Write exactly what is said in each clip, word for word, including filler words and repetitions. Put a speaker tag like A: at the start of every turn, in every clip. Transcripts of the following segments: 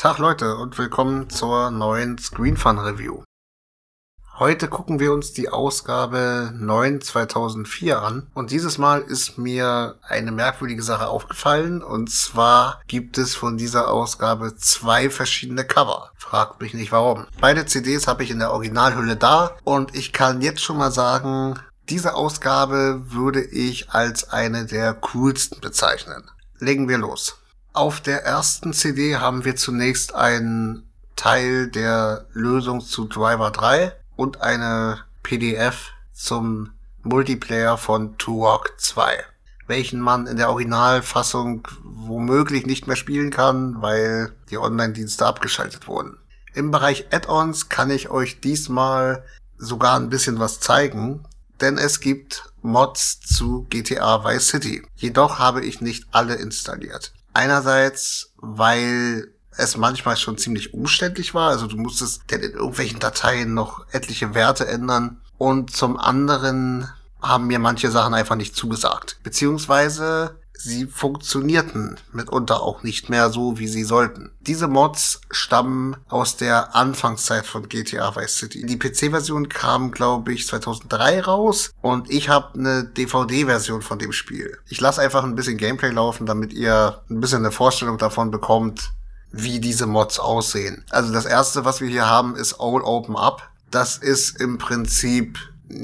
A: Tag Leute und willkommen zur neuen Screen Fun Review. Heute gucken wir uns die Ausgabe neun zweitausendvier an und dieses Mal ist mir eine merkwürdige Sache aufgefallen und zwar gibt es von dieser Ausgabe zwei verschiedene Cover. Fragt mich nicht warum. Beide C Ds habe ich in der Originalhülle da und ich kann jetzt schon mal sagen, diese Ausgabe würde ich als eine der coolsten bezeichnen. Legen wir los. Auf der ersten C D haben wir zunächst einen Teil der Lösung zu Driver drei und eine P D F zum Multiplayer von Turok zwei, welchen man in der Originalfassung womöglich nicht mehr spielen kann, weil die Online-Dienste abgeschaltet wurden. Im Bereich Add-ons kann ich euch diesmal sogar ein bisschen was zeigen, denn es gibt Mods zu G T A Vice City. Jedoch habe ich nicht alle installiert. Einerseits, weil es manchmal schon ziemlich umständlich war, also du musstest denn in irgendwelchen Dateien noch etliche Werte ändern, und zum anderen haben mir manche Sachen einfach nicht zugesagt, beziehungsweise sie funktionierten mitunter auch nicht mehr so, wie sie sollten. Diese Mods stammen aus der Anfangszeit von G T A Vice City. Die P C-Version kam, glaube ich, zweitausenddrei raus und ich habe eine D V D-Version von dem Spiel. Ich lasse einfach ein bisschen Gameplay laufen, damit ihr ein bisschen eine Vorstellung davon bekommt, wie diese Mods aussehen. Also das erste, was wir hier haben, ist All Open Up. Das ist im Prinzip,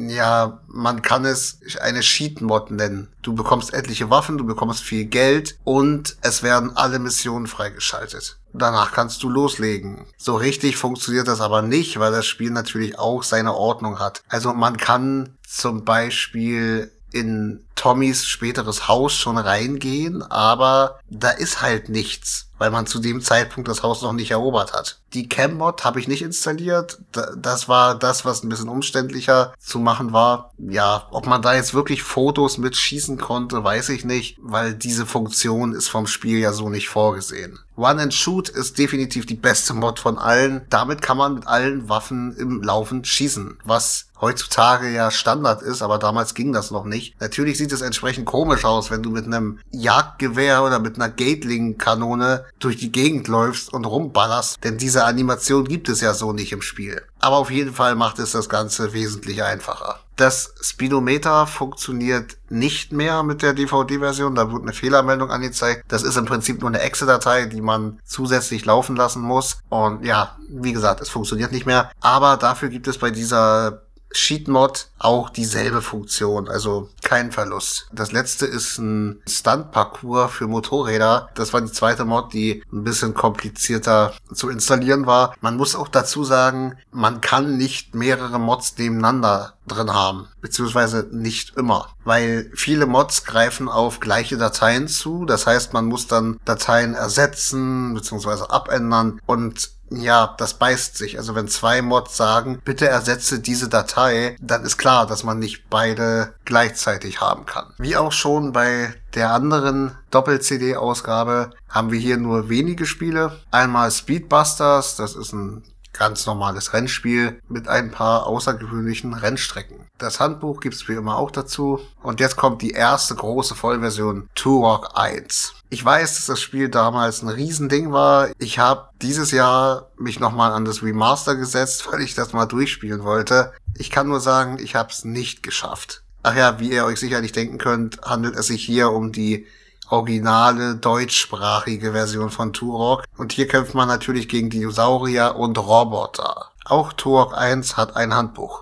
A: ja, man kann es eine Cheat-Mod nennen. Du bekommst etliche Waffen, du bekommst viel Geld und es werden alle Missionen freigeschaltet. Danach kannst du loslegen. So richtig funktioniert das aber nicht, weil das Spiel natürlich auch seine Ordnung hat. Also man kann zum Beispiel in Tommys späteres Haus schon reingehen, aber da ist halt nichts, weil man zu dem Zeitpunkt das Haus noch nicht erobert hat. Die Cam-Mod habe ich nicht installiert. Das war das, was ein bisschen umständlicher zu machen war. Ja, ob man da jetzt wirklich Fotos mitschießen konnte, weiß ich nicht, weil diese Funktion ist vom Spiel ja so nicht vorgesehen. Run and Shoot ist definitiv die beste Mod von allen. Damit kann man mit allen Waffen im Laufen schießen, was heutzutage ja Standard ist, aber damals ging das noch nicht. Natürlich sieht es entsprechend komisch aus, wenn du mit einem Jagdgewehr oder mit einer Gatling-Kanone durch die Gegend läufst und rumballerst, denn diese Animation gibt es ja so nicht im Spiel. Aber auf jeden Fall macht es das Ganze wesentlich einfacher. Das Speedometer funktioniert nicht mehr mit der D V D-Version, da wird eine Fehlermeldung angezeigt. Das ist im Prinzip nur eine Exe-Datei, die man zusätzlich laufen lassen muss. Und ja, wie gesagt, es funktioniert nicht mehr. Aber dafür gibt es bei dieser Cheat-Mod auch dieselbe Funktion, also kein Verlust. Das letzte ist ein Stunt-Parcours für Motorräder. Das war die zweite Mod, die ein bisschen komplizierter zu installieren war. Man muss auch dazu sagen, man kann nicht mehrere Mods nebeneinander drin haben, beziehungsweise nicht immer, weil viele Mods greifen auf gleiche Dateien zu. Das heißt, man muss dann Dateien ersetzen, beziehungsweise abändern und ja, das beißt sich. Also wenn zwei Mods sagen, bitte ersetze diese Datei, dann ist klar, dass man nicht beide gleichzeitig haben kann. Wie auch schon bei der anderen Doppel-C D-Ausgabe haben wir hier nur wenige Spiele. Einmal Speedbusters, das ist ein ganz normales Rennspiel mit ein paar außergewöhnlichen Rennstrecken. Das Handbuch gibt's wie immer auch dazu. Und jetzt kommt die erste große Vollversion, Turok eins. Ich weiß, dass das Spiel damals ein Riesending war. Ich habe dieses Jahr mich nochmal an das Remaster gesetzt, weil ich das mal durchspielen wollte. Ich kann nur sagen, ich habe es nicht geschafft. Ach ja, wie ihr euch sicherlich denken könnt, handelt es sich hier um die originale deutschsprachige Version von Turok. Und hier kämpft man natürlich gegen Dinosaurier und Roboter. Auch Turok eins hat ein Handbuch.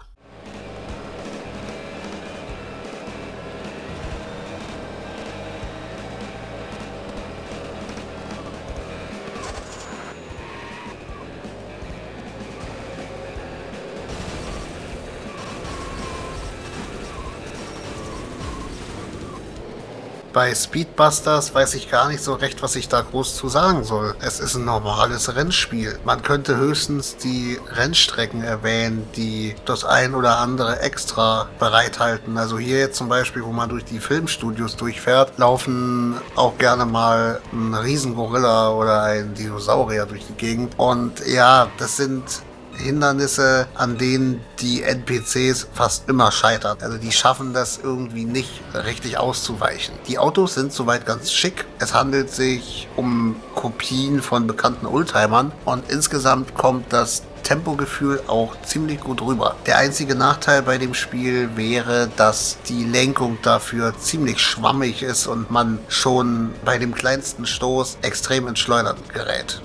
A: Bei Speedbusters weiß ich gar nicht so recht, was ich da groß zu sagen soll. Es ist ein normales Rennspiel. Man könnte höchstens die Rennstrecken erwähnen, die das ein oder andere extra bereithalten. Also hier jetzt zum Beispiel, wo man durch die Filmstudios durchfährt, laufen auch gerne mal ein Riesengorilla oder ein Dinosaurier durch die Gegend. Und ja, das sind Hindernisse, an denen die N P Cs fast immer scheitern. Also die schaffen das irgendwie nicht richtig auszuweichen. Die Autos sind soweit ganz schick. Es handelt sich um Kopien von bekannten Oldtimern und insgesamt kommt das Tempogefühl auch ziemlich gut rüber. Der einzige Nachteil bei dem Spiel wäre, dass die Lenkung dafür ziemlich schwammig ist und man schon bei dem kleinsten Stoß extrem ins Schleudern gerät.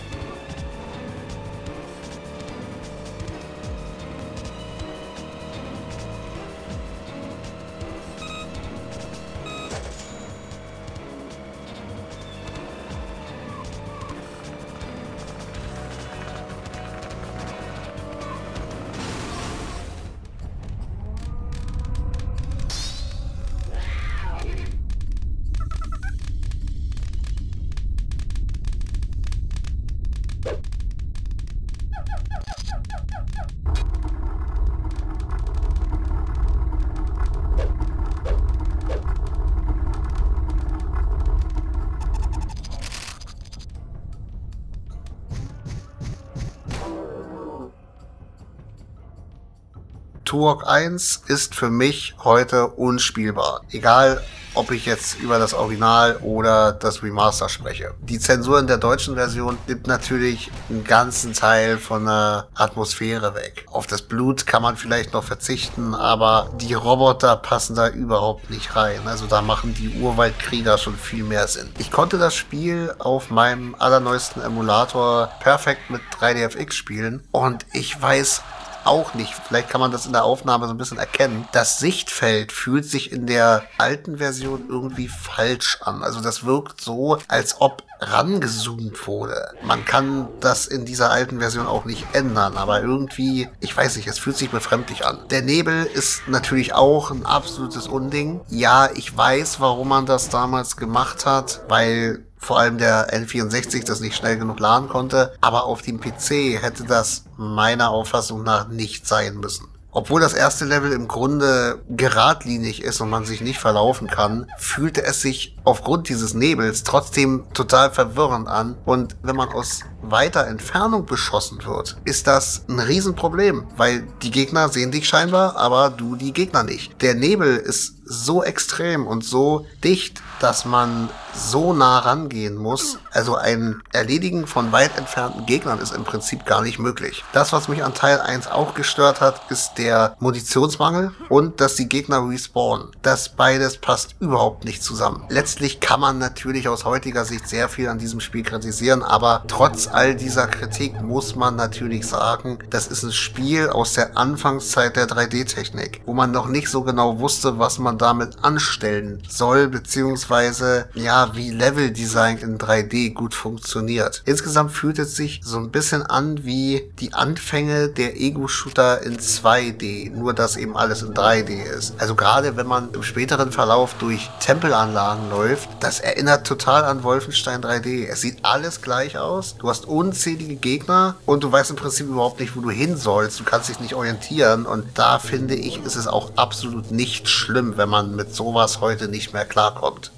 A: Turok eins ist für mich heute unspielbar. Egal, ob ich jetzt über das Original oder das Remaster spreche. Die Zensur in der deutschen Version nimmt natürlich einen ganzen Teil von der Atmosphäre weg. Auf das Blut kann man vielleicht noch verzichten, aber die Roboter passen da überhaupt nicht rein. Also da machen die Urwaldkrieger schon viel mehr Sinn. Ich konnte das Spiel auf meinem allerneuesten Emulator perfekt mit drei D F X spielen und ich weiß auch nicht, vielleicht kann man das in der Aufnahme so ein bisschen erkennen. Das Sichtfeld fühlt sich in der alten Version irgendwie falsch an. Also das wirkt so, als ob rangezoomt wurde. Man kann das in dieser alten Version auch nicht ändern, aber irgendwie, ich weiß nicht, es fühlt sich befremdlich an. Der Nebel ist natürlich auch ein absolutes Unding. Ja, ich weiß, warum man das damals gemacht hat, weil vor allem der N vierundsechzig das nicht schnell genug laden konnte, aber auf dem P C hätte das meiner Auffassung nach nicht sein müssen. Obwohl das erste Level im Grunde geradlinig ist und man sich nicht verlaufen kann, fühlte es sich aufgrund dieses Nebels trotzdem total verwirrend an. Und wenn man aus weiter Entfernung beschossen wird, ist das ein Riesenproblem, weil die Gegner sehen dich scheinbar, aber du die Gegner nicht. Der Nebel ist so extrem und so dicht, dass man so nah rangehen muss. Also ein Erledigen von weit entfernten Gegnern ist im Prinzip gar nicht möglich. Das, was mich an Teil eins auch gestört hat, ist der Munitionsmangel und dass die Gegner respawnen. Das beides passt überhaupt nicht zusammen. Letztlich kann man natürlich aus heutiger Sicht sehr viel an diesem Spiel kritisieren, aber trotz all dieser Kritik muss man natürlich sagen, das ist ein Spiel aus der Anfangszeit der drei D-Technik, wo man noch nicht so genau wusste, was man damit anstellen soll, beziehungsweise ja, wie Leveldesign in drei D gut funktioniert. Insgesamt fühlt es sich so ein bisschen an wie die Anfänge der Ego-Shooter in zwei D, nur dass eben alles in drei D ist. Also gerade wenn man im späteren Verlauf durch Tempelanlagen läuft, das erinnert total an Wolfenstein drei D. Es sieht alles gleich aus, du hast unzählige Gegner und du weißt im Prinzip überhaupt nicht, wo du hin sollst, du kannst dich nicht orientieren und da finde ich, ist es auch absolut nicht schlimm, wenn man mit sowas heute nicht mehr klarkommt.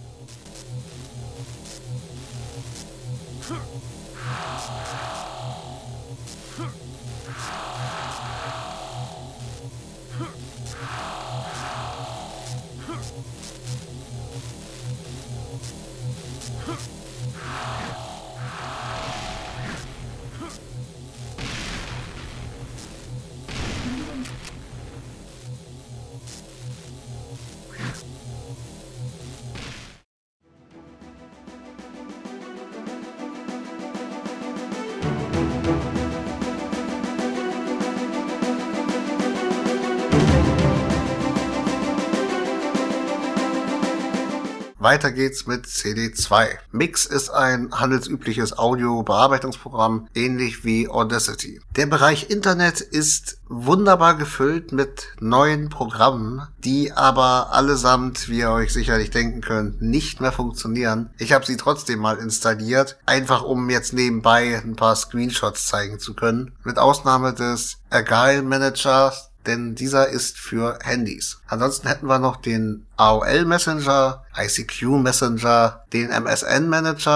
A: Weiter geht's mit C D zwei. Mix ist ein handelsübliches Audio-Bearbeitungsprogramm, ähnlich wie Audacity. Der Bereich Internet ist wunderbar gefüllt mit neuen Programmen, die aber allesamt, wie ihr euch sicherlich denken könnt, nicht mehr funktionieren. Ich habe sie trotzdem mal installiert, einfach um jetzt nebenbei ein paar Screenshots zeigen zu können. Mit Ausnahme des Agile Managers, denn dieser ist für Handys. Ansonsten hätten wir noch den A O L Messenger, I C Q Messenger, den M S N Manager,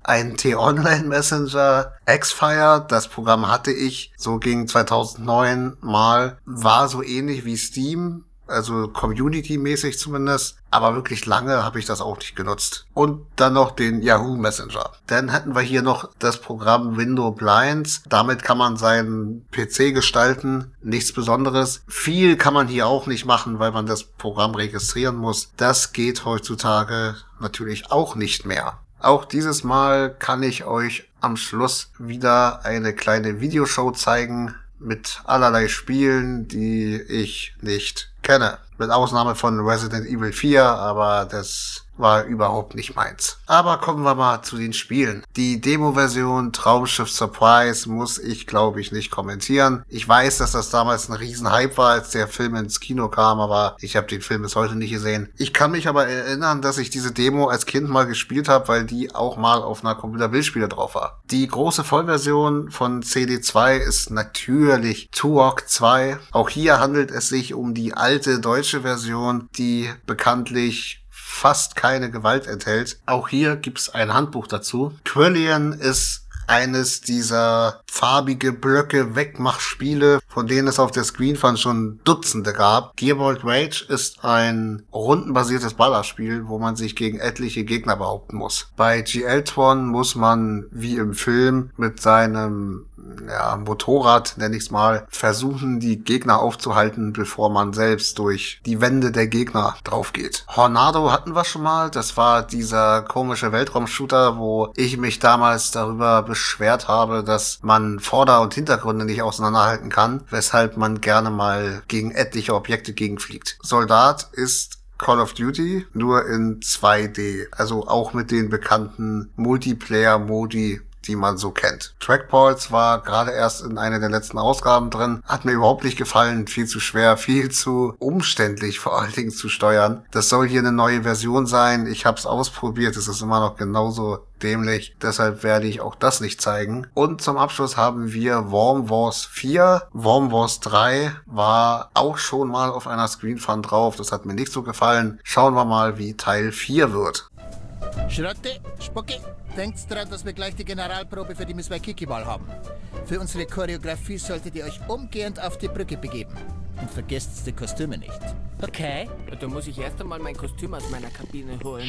A: ein T-Online-Messenger, Xfire, das Programm hatte ich so gegen zweitausendneun mal, war so ähnlich wie Steam, also Community-mäßig zumindest, aber wirklich lange habe ich das auch nicht genutzt. Und dann noch den Yahoo Messenger. Dann hätten wir hier noch das Programm Window Blinds. Damit kann man seinen P C gestalten. Nichts Besonderes. Viel kann man hier auch nicht machen, weil man das Programm registrieren muss. Das geht heutzutage natürlich auch nicht mehr. Auch dieses Mal kann ich euch am Schluss wieder eine kleine Videoshow zeigen mit allerlei Spielen, die ich nicht kenne. Mit Ausnahme von Resident Evil vier, aber das war überhaupt nicht meins. Aber kommen wir mal zu den Spielen. Die Demo-Version Traumschiff Surprise muss ich, glaube ich, nicht kommentieren. Ich weiß, dass das damals ein Riesenhype war, als der Film ins Kino kam, aber ich habe den Film bis heute nicht gesehen. Ich kann mich aber erinnern, dass ich diese Demo als Kind mal gespielt habe, weil die auch mal auf einer Computerbildspiele drauf war. Die große Vollversion von C D zwei ist natürlich Turok zwei. Auch hier handelt es sich um die alte deutsche Version, die bekanntlich fast keine Gewalt enthält. Auch hier gibt's ein Handbuch dazu. Quillian ist eines dieser farbige Blöcke Wegmachspiele, von denen es auf der Screenfun schon Dutzende gab. Gearbolt Rage ist ein rundenbasiertes Ballerspiel, wo man sich gegen etliche Gegner behaupten muss. Bei G L-Tron muss man, wie im Film, mit seinem ja, Motorrad, nenne ich es mal, versuchen, die Gegner aufzuhalten, bevor man selbst durch die Wände der Gegner drauf geht. Hornado hatten wir schon mal. Das war dieser komische Weltraumshooter, wo ich mich damals darüber beschwert habe, dass man Vorder- und Hintergründe nicht auseinanderhalten kann, weshalb man gerne mal gegen etliche Objekte gegenfliegt. Soldat ist Call of Duty, nur in zwei D, also auch mit den bekannten Multiplayer-Modi, die man so kennt. Trackballs war gerade erst in einer der letzten Ausgaben drin. Hat mir überhaupt nicht gefallen. Viel zu schwer, viel zu umständlich vor allen Dingen zu steuern. Das soll hier eine neue Version sein. Ich habe es ausprobiert. Es ist immer noch genauso dämlich. Deshalb werde ich auch das nicht zeigen. Und zum Abschluss haben wir Worm Wars vier. Worm Wars drei war auch schon mal auf einer Screenfun drauf. Das hat mir nicht so gefallen. Schauen wir mal, wie Teil vier wird.
B: Schrotte, Spucki, denkt dran, dass wir gleich die Generalprobe für die Miss Waikiki-Ball haben. Für unsere Choreografie solltet ihr euch umgehend auf die Brücke begeben. Und vergesst die Kostüme nicht.
C: Okay. Da muss ich erst einmal mein Kostüm aus meiner Kabine holen.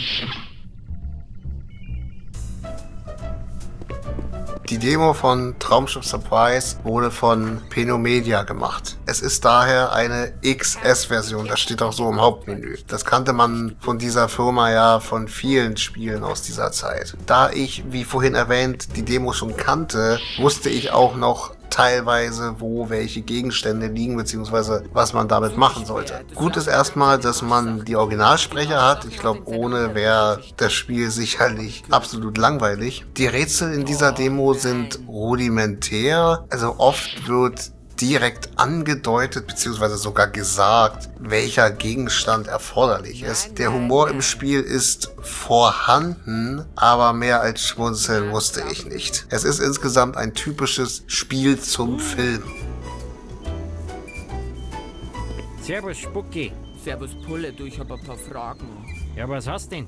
A: Die Demo von Traumschiff Surprise wurde von Penomedia gemacht. Es ist daher eine X S-Version, das steht auch so im Hauptmenü. Das kannte man von dieser Firma ja von vielen Spielen aus dieser Zeit. Da ich, wie vorhin erwähnt, die Demo schon kannte, wusste ich auch noch teilweise, wo welche Gegenstände liegen, beziehungsweise was man damit machen sollte. Gut ist erstmal, dass man die Originalsprecher hat. Ich glaube, ohne wäre das Spiel sicherlich absolut langweilig. Die Rätsel in dieser Demo sind rudimentär. Also oft wird direkt angedeutet, beziehungsweise sogar gesagt, welcher Gegenstand erforderlich ist. Der Humor im Spiel ist vorhanden, aber mehr als schmunzeln musste ich nicht. Es ist insgesamt ein typisches Spiel zum Film.
D: Servus, Spucki.
C: Servus, Pulle, du, ich hab ein paar Fragen.
D: Ja, was hast denn?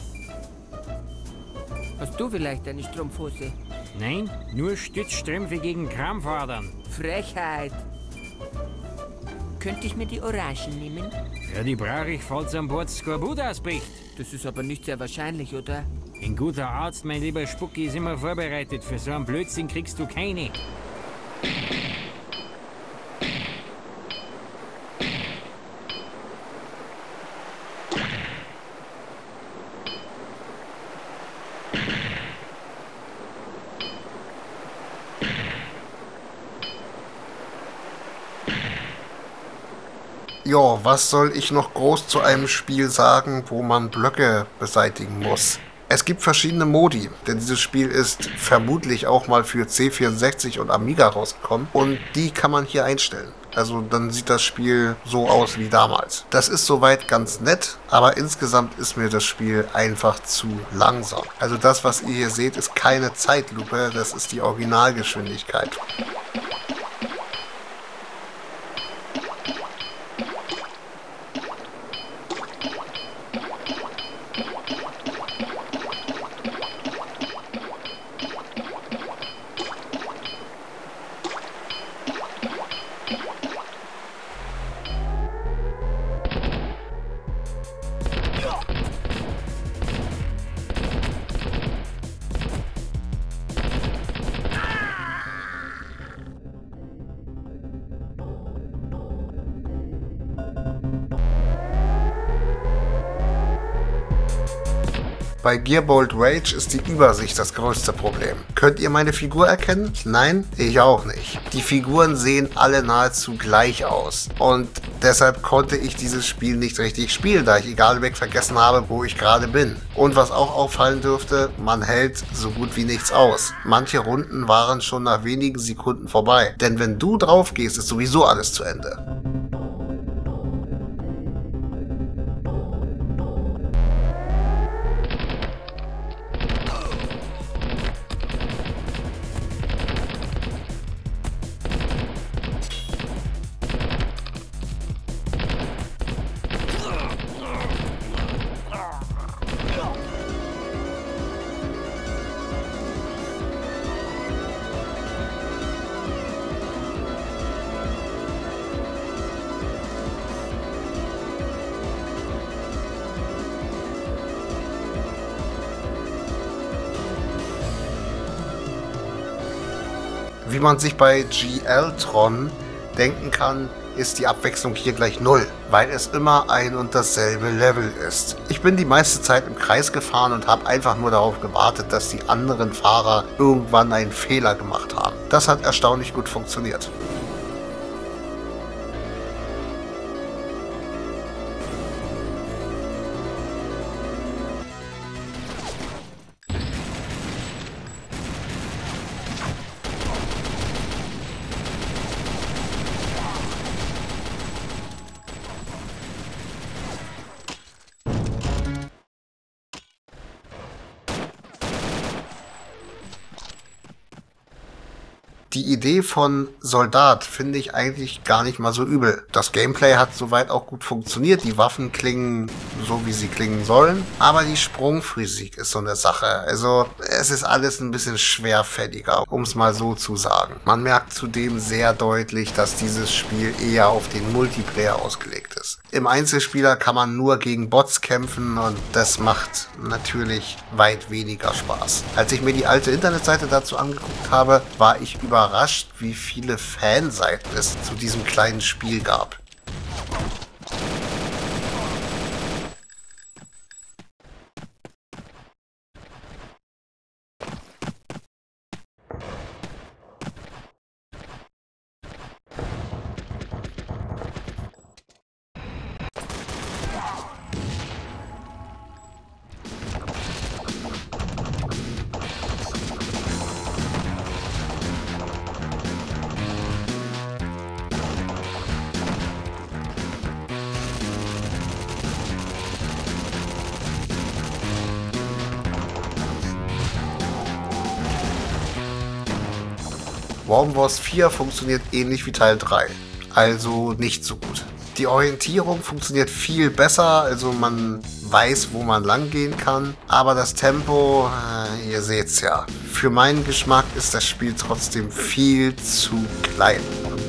C: Hast du vielleicht eine Strumpfhose?
D: Nein, nur Stützstrümpfe gegen Krampfadern.
C: Frechheit. Könnte ich mir die Orangen nehmen?
D: Ja, die brauche ich, falls an Bord Skorbut ausbricht.
C: Das ist aber nicht sehr wahrscheinlich, oder?
D: Ein guter Arzt, mein lieber Spucki, ist immer vorbereitet. Für so einen Blödsinn kriegst du keine.
A: Ja, was soll ich noch groß zu einem Spiel sagen, wo man Blöcke beseitigen muss? Es gibt verschiedene Modi, denn dieses Spiel ist vermutlich auch mal für C vierundsechzig und Amiga rausgekommen und die kann man hier einstellen. Also dann sieht das Spiel so aus wie damals. Das ist soweit ganz nett, aber insgesamt ist mir das Spiel einfach zu langsam. Also das, was ihr hier seht, ist keine Zeitlupe, das ist die Originalgeschwindigkeit. Bei Gearbolt Rage ist die Übersicht das größte Problem. Könnt ihr meine Figur erkennen? Nein? Ich auch nicht. Die Figuren sehen alle nahezu gleich aus. Und deshalb konnte ich dieses Spiel nicht richtig spielen, da ich egal weg vergessen habe, wo ich gerade bin. Und was auch auffallen dürfte, man hält so gut wie nichts aus. Manche Runden waren schon nach wenigen Sekunden vorbei. Denn wenn du drauf gehst, ist sowieso alles zu Ende. Wie man sich bei G L-Tron denken kann, ist die Abwechslung hier gleich null, weil es immer ein und dasselbe Level ist. Ich bin die meiste Zeit im Kreis gefahren und habe einfach nur darauf gewartet, dass die anderen Fahrer irgendwann einen Fehler gemacht haben. Das hat erstaunlich gut funktioniert. Die Idee von Soldat finde ich eigentlich gar nicht mal so übel. Das Gameplay hat soweit auch gut funktioniert, die Waffen klingen so, wie sie klingen sollen, aber die Sprungphysik ist so eine Sache. Also es ist alles ein bisschen schwerfälliger, um es mal so zu sagen. Man merkt zudem sehr deutlich, dass dieses Spiel eher auf den Multiplayer ausgelegt ist. Im Einzelspieler kann man nur gegen Bots kämpfen und das macht natürlich weit weniger Spaß. Als ich mir die alte Internetseite dazu angeguckt habe, war ich überrascht, wie viele Fanseiten es zu diesem kleinen Spiel gab. Worm Wars vier funktioniert ähnlich wie Teil drei, also nicht so gut. Die Orientierung funktioniert viel besser, also man weiß, wo man lang gehen kann, aber das Tempo, äh, ihr seht's ja. Für meinen Geschmack ist das Spiel trotzdem viel zu klein.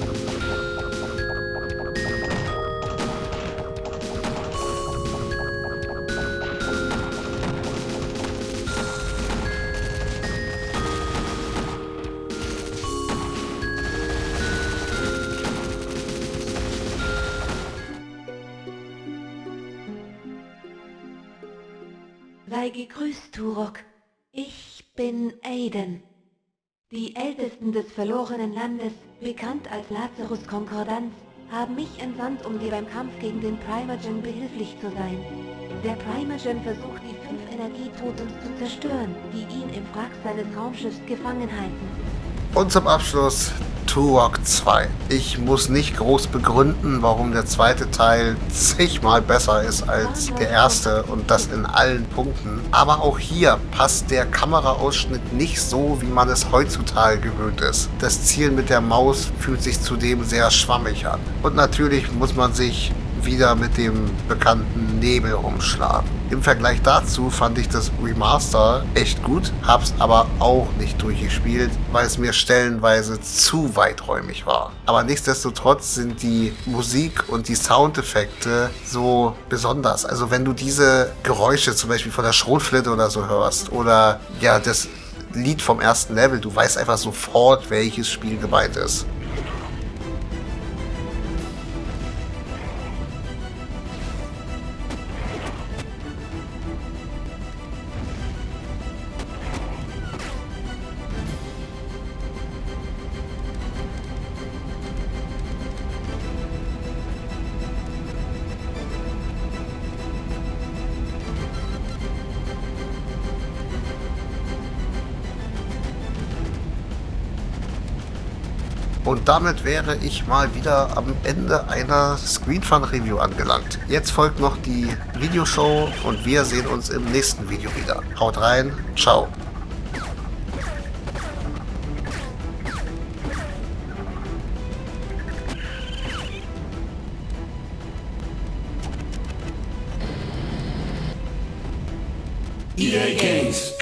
E: Sei gegrüßt, Turok. Ich bin Aiden. Die Ältesten des verlorenen Landes, bekannt als Lazarus Konkordanz, haben mich entsandt, um dir beim Kampf gegen den Primogen behilflich zu sein. Der Primogen versucht, die fünf Energietotems zu zerstören, die ihn im Wrack seines Raumschiffs gefangen halten.
A: Und zum Abschluss Turok zwei. Ich muss nicht groß begründen, warum der zweite Teil zigmal besser ist als der erste und das in allen Punkten. Aber auch hier passt der Kameraausschnitt nicht so, wie man es heutzutage gewöhnt ist. Das Zielen mit der Maus fühlt sich zudem sehr schwammig an. Und natürlich muss man sich wieder mit dem bekannten Nebel umschlagen. Im Vergleich dazu fand ich das Remaster echt gut, hab's aber auch nicht durchgespielt, weil es mir stellenweise zu weiträumig war. Aber nichtsdestotrotz sind die Musik und die Soundeffekte so besonders. Also wenn du diese Geräusche zum Beispiel von der Schrotflinte oder so hörst oder ja das Lied vom ersten Level, du weißt einfach sofort, welches Spiel gemeint ist. Und damit wäre ich mal wieder am Ende einer Screenfun-Review angelangt. Jetzt folgt noch die Videoshow und wir sehen uns im nächsten Video wieder. Haut rein, ciao.
F: E A Games.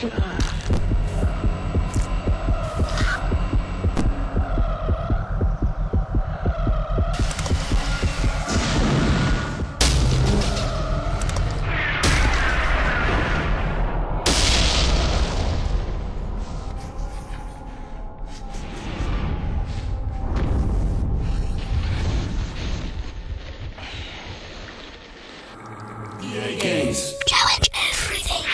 F: E A Games.
G: Challenge everything.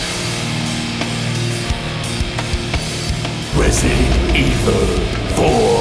F: Resident Evil four.